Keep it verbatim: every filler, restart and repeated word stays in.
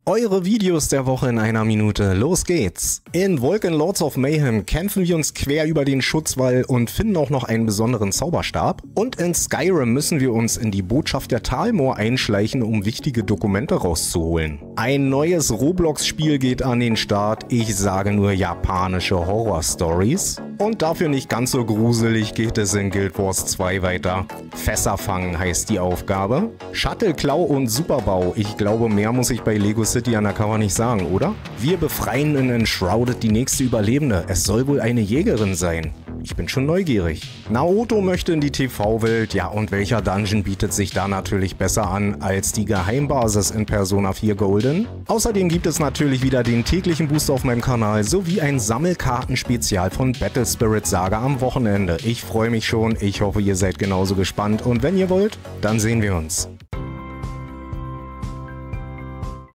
Eure Videos der Woche in einer Minute. Los geht's! In Vulcan Lords of Mayhem kämpfen wir uns quer über den Schutzwall und finden auch noch einen besonderen Zauberstab. Und in Skyrim müssen wir uns in die Botschaft der Talmor einschleichen, um wichtige Dokumente rauszuholen. Ein neues Roblox-Spiel geht an den Start. Ich sage nur japanische Horror-Stories. Und dafür nicht ganz so gruselig geht es in Guild Wars zwei weiter. Fässer fangen heißt die Aufgabe. Shuttle-Klau und Superbau. Ich glaube, mehr muss ich bei Lego City Undercover nicht sagen, oder? Wir befreien in Enshrouded die nächste Überlebende. Es soll wohl eine Jägerin sein. Ich bin schon neugierig. Naoto möchte in die T V-Welt. Ja, und welcher Dungeon bietet sich da natürlich besser an als die Geheimbasis in Persona vier Golden? Außerdem gibt es natürlich wieder den täglichen Booster auf meinem Kanal sowie ein Sammelkartenspezial von Battle Spirit Saga am Wochenende. Ich freue mich schon. Ich hoffe, ihr seid genauso gespannt. Und wenn ihr wollt, dann sehen wir uns.